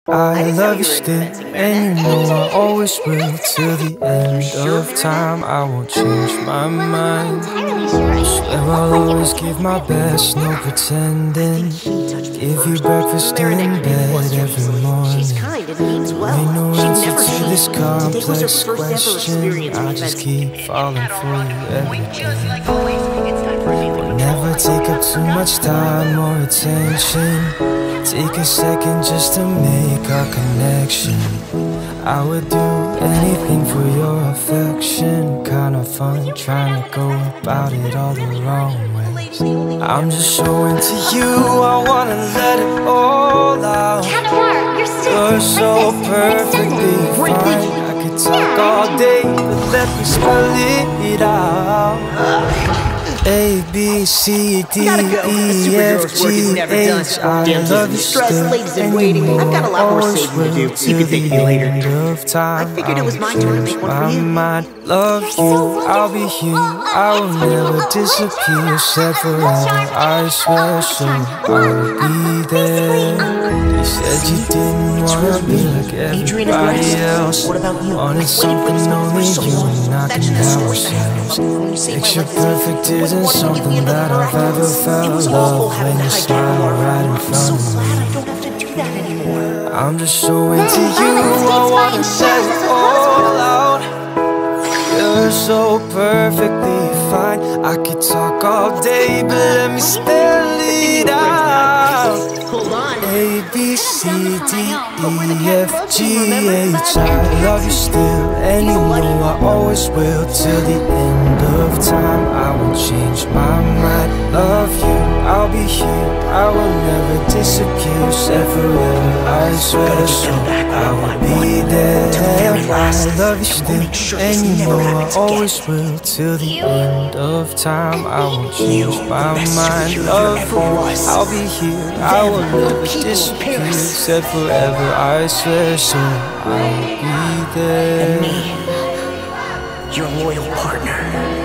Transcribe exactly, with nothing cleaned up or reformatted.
I love you still, and you know I always will. Till the end of time, I won't change my mind. Swear I'll always give my best, no pretending. Give you breakfast in bed every morning. Ain't no answer to this complex question. I just keep falling for you every day. Never take up too much time or attention. Take a second just to make a connection. I would do anything for your affection. Kinda fun trying to go about it all the wrong way. I'm just showing to you, I wanna let it all out. You're so perfectly fine. I could talk all day, but let me spell it out. A, B, C, D, E, F, G, H, I love you still, and you know I always will. Till the end of time, I will change my mind. Love you, I'll be here, I will never disappear. Said forever, I swear, so I'll be there. You said you didn't wanna be like everybody else. Wanted something only you and I can have ourselves. Picture perfect isn't something that I've ever felt. Love when you smile right in front of me. I'm just so into you, I wanna let it all out. You're so perfectly fine. I could talk all day, but let me spell it out. A, B, C, D, E, F, G, H, I love you still, and you know I always will. Till the end of time, I won't change my mind. Love you, I'll be here, I will never disappear. Said forever, I swear, so I will be there. I love you still, and you know I always will. Till the end of time, I won't change my mind. Love you, I'll be here, I will never disappear. Said forever, I swear, so I'll be there. And me, your loyal partner.